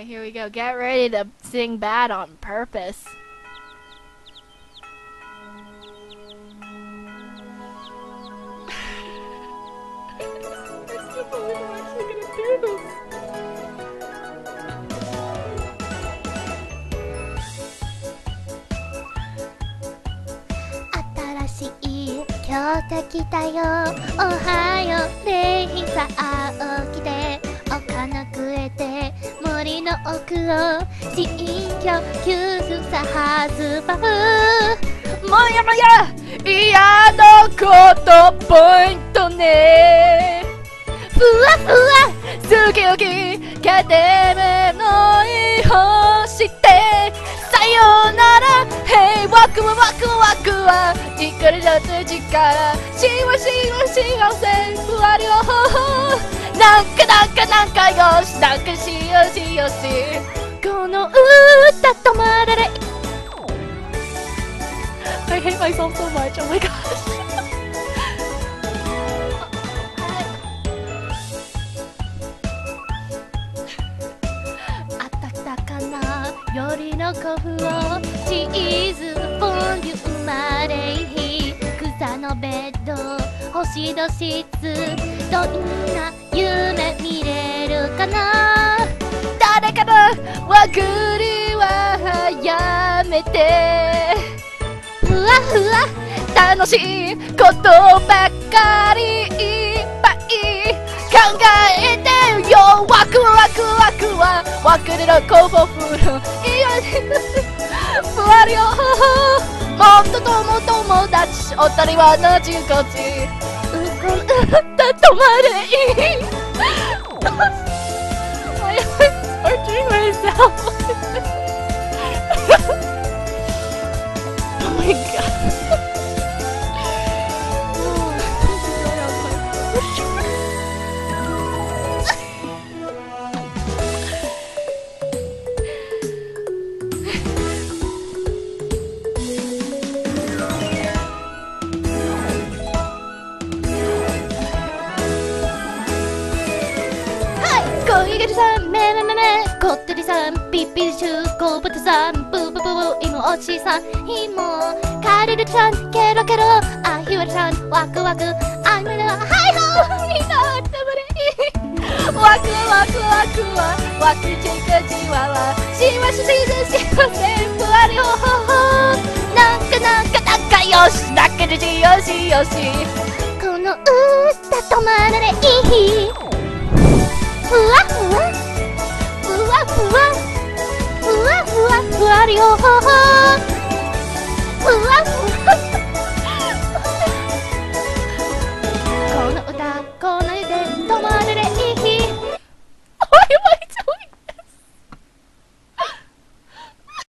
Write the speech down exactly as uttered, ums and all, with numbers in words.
Alright, here we go. Get ready to sing bad on purpose. I can't believe I'm actually gonna do this. 新しい今日来たよ。おはようレイさあ起きてお金食えて森の奥を新居急須さはずばもやもや嫌なことポイントね。ふわふわ好き好きかてめのいほしてさよならへいワクワクワクは怒りだって力しわしわ幸せふわりょなんかなんかなんかよしなんかしよしよしこの歌止まらない。I hate myself so much. Oh my gosh. あたたかな夜のコフをチーズフォンデュ生まれい草のベッド星の質どんな夢見れるかな。 誰かのわぐりはやめてふわふわ楽しいことばかりいっぱい考えてよワクワクワクはわくれのコボフルいやふわりよもっととも友達おたりはのちこちうこんだ止まれいいI am torturing myself. Oh my god. Koigariさん、めめめめ、こってりさん、ピッピリシュ、こぶてさん、ブーブーブーブー、いもおしさん、ひも、かりるちゃん、ケロケロ、あひわりさん、ワクワク、あみら、はいの、みんな、たまれ、 ワクワクワクワ、ワクチクチワワ、しわししししわせ、ふわりほほほ、なんかなんかなんかよし、なんかじじよしよし、 この歌止まられい。ふわふわふわふわふわふわふわりょうほほ